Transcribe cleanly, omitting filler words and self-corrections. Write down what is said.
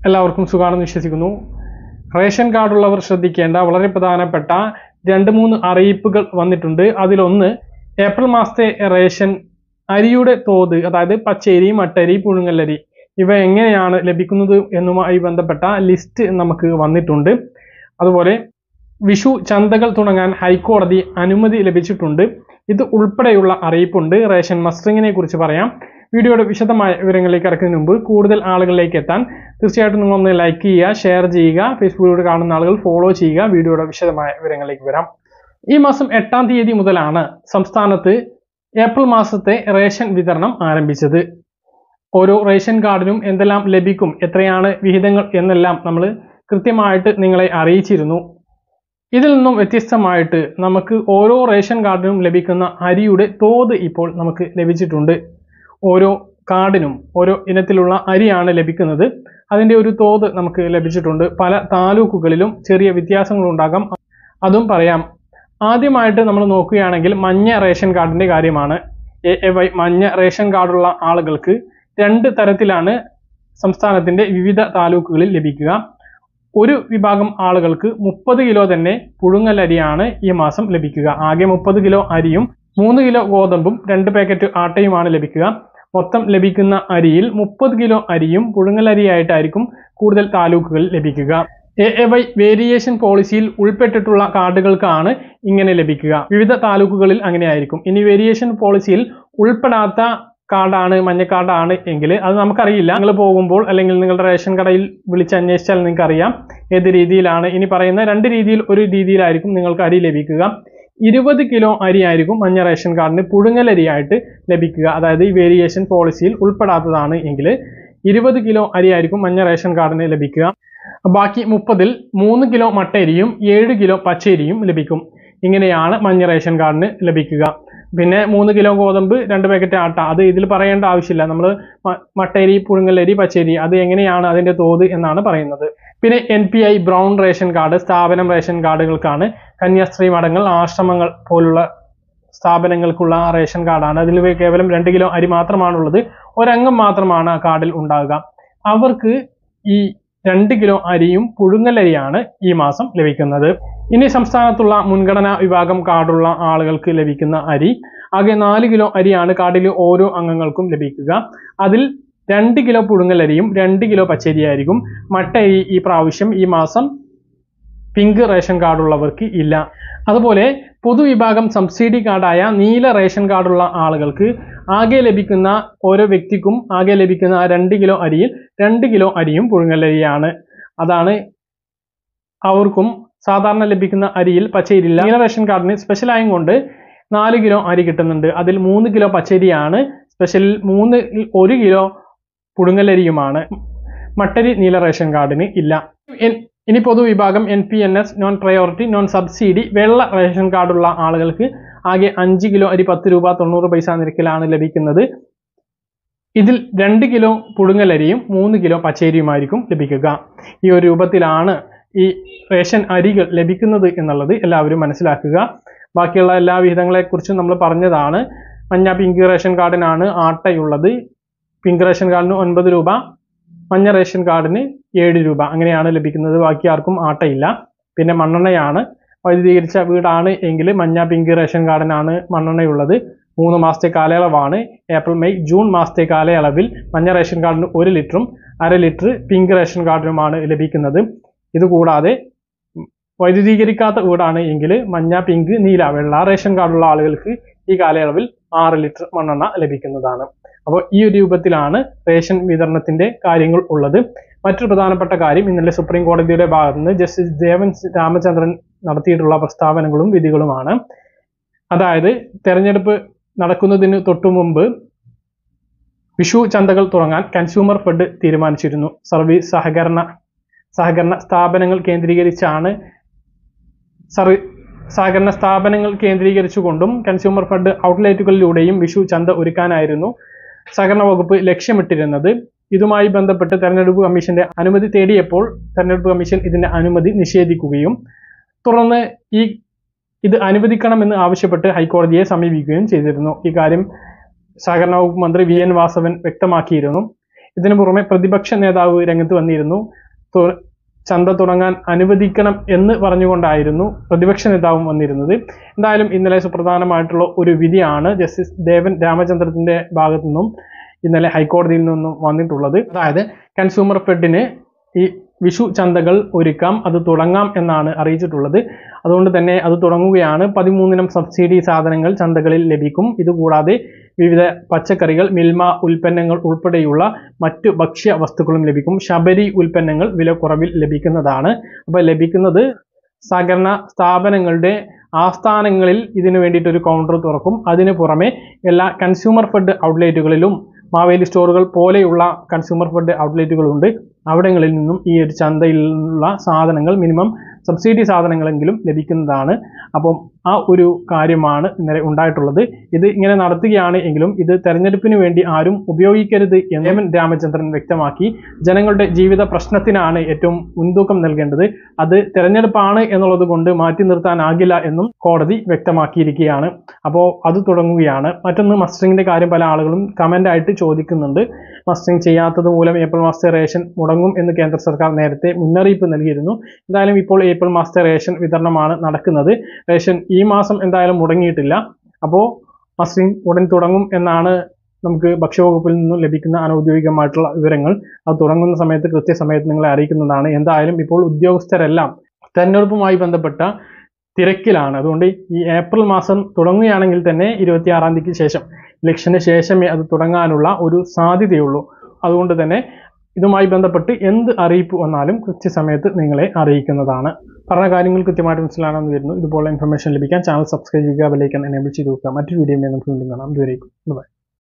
എല്ലാവർക്കും സുഖാണെന്ന് വിശ്വസിക്കുന്നു. റേഷൻ കാർഡുള്ളവർ ശ്രദ്ധിക്കേണ്ട വളരെ പ്രധാനപ്പെട്ട 2-3 അറിയിപ്പുകൾ വന്നിട്ടുണ്ട്. അതിലൊന്ന്, ഏപ്രിൽ മാസത്തെ റേഷൻ അരിയുടെ തോത്, അതായത് പച്ചരി, മട്ടരി, പുഴുങ്ങലരി ഇവ എങ്ങനെയാണ് ലഭിക്കുന്നത് എന്നുമായി ബന്ധപ്പെട്ട ലിസ്റ്റ് നമുക്ക് വന്നിട്ടുണ്ട്. അതുപോലെ വിഷു ചന്തകൾ തുടങ്ങാൻ ഹൈക്കോടതി അനുമതി ലഭിച്ചിട്ടുണ്ട്. ഇത് ഉൾപ്പെടെയുള്ള അറിയിപ്പുണ്ട്. റേഷൻ മസ്റ്ററിങ്ങിനെ കുറിച്ച് പറയാം. വീഡിയോയുടെ വിശദമായ വിവരങ്ങളിലേക്ക് കടക്കുന്നതിന് മുമ്പ് കൂടുതൽ ആളുകളിലേക്ക് എത്താൻ തീർച്ചയായിട്ടും നിങ്ങളൊന്ന് ലൈക്ക് ചെയ്യുക, ഷെയർ ചെയ്യുക, ഫേസ്ബുക്കിലൂടെ കാണുന്ന ആളുകൾ ഫോളോ ചെയ്യുക. വീഡിയോയുടെ വിശദമായ വിവരങ്ങളിലേക്ക് വരാം. ഈ മാസം 8-ാം തീയതി മുതലാണ് സംസ്ഥാനത്ത് ഏപ്രിൽ മാസത്തെ റേഷൻ വിതരണം ആരംഭിച്ചത്. ഓരോ റേഷൻ കാർഡിനും എന്തെല്ലാം ലഭിക്കും, എത്രയാണ് വിഹിതങ്ങൾ എന്നെല്ലാം നമ്മൾ കൃത്യമായിട്ട് നിങ്ങളെ അറിയിച്ചിരുന്നു. ഇതിൽ നിന്നും വ്യത്യസ്തമായിട്ട് നമുക്ക് ഓരോ റേഷൻ കാർഡിനും ലഭിക്കുന്ന അരിയുടെ തോത് ഇപ്പോൾ നമുക്ക് ലഭിച്ചിട്ടുണ്ട്. ഓരോ കാർഡിനും ഓരോ ഇനത്തിലുള്ള അരിയാണ് ലഭിക്കുന്നത്. അതിൻ്റെ ഒരു തോത് നമുക്ക് ലഭിച്ചിട്ടുണ്ട്. പല താലൂക്കുകളിലും ചെറിയ വ്യത്യാസങ്ങളുണ്ടാകാം, അതും പറയാം. ആദ്യമായിട്ട് നമ്മൾ നോക്കുകയാണെങ്കിൽ മഞ്ഞ റേഷൻ കാർഡിൻ്റെ കാര്യമാണ്. AAY മഞ്ഞ റേഷൻ കാർഡുള്ള ആളുകൾക്ക് 2 തരത്തിലാണ് സംസ്ഥാനത്തിൻ്റെ വിവിധ താലൂക്കുകളിൽ ലഭിക്കുക. ഒരു വിഭാഗം ആളുകൾക്ക് 30 കിലോ തന്നെ പുഴുങ്ങലരിയാണ് ഈ മാസം ലഭിക്കുക. ആകെ 30 കിലോ അരിയും 3 കിലോ ഗോതമ്പും 2 പാക്കറ്റ് ആട്ടയുമാണ് ലഭിക്കുക. മൊത്തം ലഭിക്കുന്ന അരിയിൽ 30 കിലോ അരിയും പുഴുങ്ങലരിയായിട്ടായിരിക്കും കൂടുതൽ താലൂക്കുകളിൽ ലഭിക്കുക. AAY വേരിയേഷൻ പോളിസിയിൽ ഉൾപ്പെട്ടിട്ടുള്ള കാർഡുകൾക്കാണ് ഇങ്ങനെ ലഭിക്കുക. വിവിധ താലൂക്കുകളിൽ അങ്ങനെയായിരിക്കും. ഇനി വേരിയേഷൻ പോളിസിയിൽ ഉൾപ്പെടാത്ത കാർഡാണ്, മഞ്ഞ കാർഡാണ് എങ്കിൽ അത് നമുക്കറിയില്ല. നിങ്ങൾ പോകുമ്പോൾ അല്ലെങ്കിൽ നിങ്ങളുടെ റേഷൻ കടയിൽ വിളിച്ചന്വേഷിച്ചാൽ നിങ്ങൾക്ക് അറിയാം ഏത് രീതിയിലാണ്. ഇനി പറയുന്ന 2 രീതിയിൽ ഒരു രീതിയിലായിരിക്കും നിങ്ങൾക്ക് അരി ലഭിക്കുക. 20 കിലോ അരി ആയിരിക്കും മഞ്ഞ റേഷൻ കാർഡിന് പുഴുങ്ങലരിയായിട്ട് ലഭിക്കുക. അതായത് ഈ വേരിയേഷൻ പോളിസിയിൽ ഉൾപ്പെടാത്തതാണ് എങ്കിൽ 20 കിലോ അരി ആയിരിക്കും മഞ്ഞ റേഷൻ കാർഡിന് ലഭിക്കുക. ബാക്കി 30-ൽ 3 കിലോ മട്ടരിയും 7 കിലോ പച്ചരിയും ലഭിക്കും. ഇങ്ങനെയാണ് മഞ്ഞ റേഷൻ കാർഡിന് ലഭിക്കുക. പിന്നെ 3 കിലോ ഗോതമ്പ്, 2 പാക്കറ്റ് ആട്ട, അത് ഇതിൽ പറയേണ്ട ആവശ്യമില്ല. നമ്മൾ മട്ടരി, പുഴുങ്ങലരി, പച്ചരി അത് എങ്ങനെയാണ് അതിൻ്റെ തോത് എന്നാണ് പറയുന്നത്. പിന്നെ NPI ബ്രൗൺ റേഷൻ കാർഡ് സ്ഥാപനം റേഷൻ കാർഡുകൾക്കാണ്. കന്യാസ്ത്രീ മഠങ്ങൾ, ആശ്രമങ്ങൾ പോലുള്ള സ്ഥാപനങ്ങൾക്കുള്ള റേഷൻ കാർഡാണ്. അതിൽ കേവലം 2 കിലോ അരി മാത്രമാണുള്ളത്. ഒരംഗം മാത്രമാണ് ആ കാർഡിൽ ഉണ്ടാകുക. അവർക്ക് ഈ 2 കിലോ അരിയും പുഴുങ്ങലരിയാണ് ഈ മാസം ലഭിക്കുന്നത്. ഇനി സംസ്ഥാനത്തുള്ള മുൻഗണനാ വിഭാഗം കാർഡുള്ള ആളുകൾക്ക് ലഭിക്കുന്ന അരി ആകെ 4 കിലോ അരിയാണ് കാർഡിലെ ഓരോ അംഗങ്ങൾക്കും ലഭിക്കുക. അതിൽ 2 കിലോ പുഴുങ്ങലരിയും 2 കിലോ പച്ചരിയായിരിക്കും. മട്ടരി ഈ പ്രാവശ്യം ഈ മാസം പിങ്ക് റേഷൻ കാർഡുള്ളവർക്ക് ഇല്ല. അതുപോലെ പൊതുവിഭാഗം സബ്സിഡി കാർഡായ നീല റേഷൻ കാർഡുള്ള ആളുകൾക്ക് ആകെ ലഭിക്കുന്ന ഓരോ വ്യക്തിക്കും ആകെ ലഭിക്കുന്ന 2 കിലോ അരിയിൽ 2 കിലോ അരിയും പുഴുങ്ങലരിയാണ്. അതാണ് അവർക്കും സാധാരണ ലഭിക്കുന്ന അരിയിൽ പച്ചരിയില്ല. നീല റേഷൻ കാർഡിന് സ്പെഷ്യലായും കൊണ്ട് 4 കിലോ അരി കിട്ടുന്നുണ്ട്. അതിൽ 3 കിലോ പച്ചരിയാണ് സ്പെഷ്യൽ, 1 കിലോ പുഴുങ്ങലരിയുമാണ്. മട്ടരി നീല റേഷൻ കാർഡിന് ഇല്ല. ഇനി പൊതുവിഭാഗം NPNS non priority non subsidy വെള്ള റേഷൻ കാർഡുള്ള ആളുകൾക്ക് ആകെ 5 കിലോ അരി 10 രൂപ 90 പൈസ നിരക്കിലാണ് ലഭിക്കുന്നത്. ഇതിൽ 2 കിലോ പുഴുങ്ങലരിയും 3 കിലോ പച്ചരിയുമായിരിക്കും ലഭിക്കുക. ഈ ഒരു രൂപത്തിലാണ് ഈ റേഷൻ അരികൾ ലഭിക്കുന്നത് എന്നുള്ളത് എല്ലാവരും മനസ്സിലാക്കുക. ബാക്കിയുള്ള എല്ലാ വിഹിതങ്ങളെക്കുറിച്ചും നമ്മൾ പറഞ്ഞതാണ്. മഞ്ഞ പിങ്ക് റേഷൻ കാർഡിനാണ് ആട്ടയുള്ളത്. പിങ്ക് റേഷൻ കാർഡിന് 9 രൂപ, മഞ്ഞ റേഷൻ കാർഡിന് 7 രൂപ അങ്ങനെയാണ് ലഭിക്കുന്നത്. ബാക്കി ആർക്കും ആട്ടയില്ല. പിന്നെ മണ്ണെണ്ണയാണ്. വൈദ്യുതീകരിച്ച വീടാണ് എങ്കിൽ മഞ്ഞ പിങ്ക് റേഷൻ കാർഡിനാണ് മണ്ണെണ്ണയുള്ളത്. 3 മാസത്തെ കാലയളവാണ്. ഏപ്രിൽ മെയ് ജൂൺ മാസത്തെ കാലയളവിൽ മഞ്ഞ റേഷൻ കാർഡിന് 1 ലിറ്ററും 1/2 ലിറ്റർ പിങ്ക് റേഷൻ കാർഡിനുമാണ് ലഭിക്കുന്നത്. ഇതുകൂടാതെ വൈദ്യുതീകരിക്കാത്ത വീടാണ് എങ്കിൽ മഞ്ഞ പിങ്ക് നീല വെള്ള റേഷൻ കാർഡുള്ള ആളുകൾക്ക് ഈ കാലയളവിൽ 6 ലിറ്റർ മണ്ണെണ്ണ ലഭിക്കുന്നതാണ്. അപ്പോൾ ഈ ഒരു രൂപത്തിലാണ് റേഷൻ വിതരണത്തിൻ്റെ കാര്യങ്ങൾ ഉള്ളത്. മറ്റൊരു പ്രധാനപ്പെട്ട കാര്യം, ഇന്നലെ സുപ്രീം കോടതിയുടെ ഭാഗത്ത് നിന്ന് ജസ്റ്റിസ് ദേവൻ രാമചന്ദ്രൻ നടത്തിയിട്ടുള്ള പ്രസ്താവനകളും വിധികളുമാണ്. അതായത് തെരഞ്ഞെടുപ്പ് നടക്കുന്നതിന് തൊട്ടു മുമ്പ് വിഷു ചന്തകൾ തുടങ്ങാൻ കൺസ്യൂമർ ഫെഡ് തീരുമാനിച്ചിരുന്നു. സർവീസ് സഹകരണ സ്ഥാപനങ്ങൾ കേന്ദ്രീകരിച്ചാണ് സഹകരണ സ്ഥാപനങ്ങൾ കേന്ദ്രീകരിച്ചുകൊണ്ടും കൺസ്യൂമർ ഫെഡ് ഔട്ട്ലെറ്റുകളിലൂടെയും വിഷു ചന്ത ഒരുക്കാനായിരുന്നു സഹകരണ വകുപ്പ് ലക്ഷ്യമിട്ടിരുന്നത്. ഇതുമായി ബന്ധപ്പെട്ട് തെരഞ്ഞെടുപ്പ് കമ്മീഷന്റെ അനുമതി തേടിയപ്പോൾ തെരഞ്ഞെടുപ്പ് കമ്മീഷൻ ഇതിന്റെ അനുമതി നിഷേധിക്കുകയും തുടർന്ന് ഇത് അനുവദിക്കണമെന്ന് ആവശ്യപ്പെട്ട് ഹൈക്കോടതിയെ സമീപിക്കുകയും ചെയ്തിരുന്നു. ഈ കാര്യം സഹകരണ വകുപ്പ് മന്ത്രി VN വാസവൻ വ്യക്തമാക്കിയിരുന്നു. ഇതിനു പുറമെ പ്രതിപക്ഷ നേതാവ് രംഗത്ത് വന്നിരുന്നു. ചന്ത തുടങ്ങാൻ അനുവദിക്കണം എന്ന് പറഞ്ഞുകൊണ്ടായിരുന്നു പ്രതിപക്ഷ നേതാവും വന്നിരുന്നത്. എന്തായാലും ഇന്നലെ സുപ്രധാനമായിട്ടുള്ള ഒരു വിധിയാണ് ജസ്റ്റിസ് ദേവൻ രാമചന്ദ്രത്തിന്റെ ഭാഗത്തു നിന്നും ഇന്നലെ ഹൈക്കോടതിയിൽ നിന്നും വന്നിട്ടുള്ളത്. അതായത് കൺസ്യൂമർ ഫെഡിന് ഈ വിഷു ചന്തകൾ ഒരുക്കാം, അത് തുടങ്ങാം എന്നാണ് അറിയിച്ചിട്ടുള്ളത്. അതുകൊണ്ട് തന്നെ അത് തുടങ്ങുകയാണ്. 13 സബ്സിഡി സാധനങ്ങൾ ചന്തകളിൽ ലഭിക്കും. ഇതുകൂടാതെ വിവിധ പച്ചക്കറികൾ, മിൽമ ഉൽപ്പന്നങ്ങൾ ഉൾപ്പെടെയുള്ള മറ്റു ഭക്ഷ്യ വസ്തുക്കളും ലഭിക്കും. ശബരി ഉൽപ്പന്നങ്ങൾ വില കുറവിൽ ലഭിക്കുന്നതാണ്. അപ്പോൾ ലഭിക്കുന്നത് സഹകരണ സ്ഥാപനങ്ങളുടെ ആസ്ഥാനങ്ങളിൽ ഇതിനു വേണ്ടിയിട്ടൊരു കൗണ്ടർ തുറക്കും. അതിനു പുറമെ എല്ലാ കൺസ്യൂമർ ഫെഡ് ഔട്ട്ലെറ്റുകളിലും മാവേലി സ്റ്റോറുകൾ പോലെയുള്ള കൺസ്യൂമർ ഫെഡ് ഔട്ട്ലെറ്റുകളുണ്ട്. അവിടങ്ങളിൽ നിന്നും ഈ ഒരു ചന്തയിലുള്ള സാധനങ്ങൾ മിനിമം സബ്സിഡി സാധനങ്ങളെങ്കിലും ലഭിക്കുന്നതാണ്. അപ്പം ആ ഒരു കാര്യമാണ് ഇന്നലെ ഉണ്ടായിട്ടുള്ളത്. ഇത് ഇങ്ങനെ നടത്തുകയാണ് എങ്കിലും ഇത് തെരഞ്ഞെടുപ്പിന് വേണ്ടി ആരും ഉപയോഗിക്കരുത് എന്ന് ദേവൻ രാമചന്ദ്രൻ വ്യക്തമാക്കി. ജനങ്ങളുടെ ജീവിത പ്രശ്നത്തിനാണ് ഏറ്റവും മുൻതൂക്കം നൽകേണ്ടത്, അത് തെരഞ്ഞെടുപ്പാണ് എന്നുള്ളത് കൊണ്ട് മാറ്റി നിർത്താനാകില്ല എന്നും കോടതി വ്യക്തമാക്കിയിരിക്കുകയാണ്. അപ്പോൾ അത് തുടങ്ങുകയാണ്. മറ്റൊന്ന് മസ്റ്ററിങ്ങിന്റെ കാര്യം പല ആളുകളും കമന്റ് ആയിട്ട് ചോദിക്കുന്നുണ്ട്. മസ്റ്ററിങ് ചെയ്യാത്തത് മൂലം ഏപ്രിൽ മാസത്തെ റേഷൻ മുടങ്ങും എന്ന് കേന്ദ്ര സർക്കാർ നേരത്തെ മുന്നറിയിപ്പ് നൽകിയിരുന്നു. എന്തായാലും ഇപ്പോൾ ഏപ്രിൽ മാസത്തെ റേഷൻ വിതരണമാണ് നടക്കുന്നത്. റേഷൻ ഈ മാസം എന്തായാലും മുടങ്ങിയിട്ടില്ല. അപ്പോൾ മസ്റ്ററിങ് ഉടൻ തുടങ്ങും എന്നാണ് നമുക്ക് ഭക്ഷ്യവകുപ്പിൽ നിന്നും ലഭിക്കുന്ന അനൗദ്യോഗികമായിട്ടുള്ള വിവരങ്ങൾ. അത് തുടങ്ങുന്ന സമയത്ത് കൃത്യസമയത്ത് നിങ്ങളെ അറിയിക്കുന്നതാണ്. എന്തായാലും ഇപ്പോൾ ഉദ്യോഗസ്ഥരെല്ലാം തെരഞ്ഞെടുപ്പുമായി ബന്ധപ്പെട്ട തിരക്കിലാണ്. അതുകൊണ്ട് ഈ ഏപ്രിൽ മാസം തുടങ്ങുകയാണെങ്കിൽ തന്നെ 26-ാം തീയതിക്ക് ശേഷം, ഇലക്ഷന് ശേഷമേ അത് തുടങ്ങാനുള്ള ഒരു സാധ്യതയുള്ളൂ. അതുകൊണ്ട് തന്നെ ഇതുമായി ബന്ധപ്പെട്ട് എന്ത് അറിയിപ്പ് വന്നാലും കൃത്യസമയത്ത് നിങ്ങളെ അറിയിക്കുന്നതാണ്. പറഞ്ഞ കാര്യങ്ങൾ കൃത്യമായിട്ട് മനസ്സിലാണെന്ന് വരുന്നു. ഇതുപോലെ ഇൻഫർമേഷൻ ലഭിക്കാൻ ചാനൽ സബ്സ്ക്രൈബ് ചെയ്യുക, ബെൽ ഐക്കൺ എനേബിൾ ചെയ്ത് വെക്കുക. മറ്റൊരു വീഡിയോയിൽ നമുക്ക് വീണ്ടും കാണാം. ഇതുവരേക്കും ബൈ.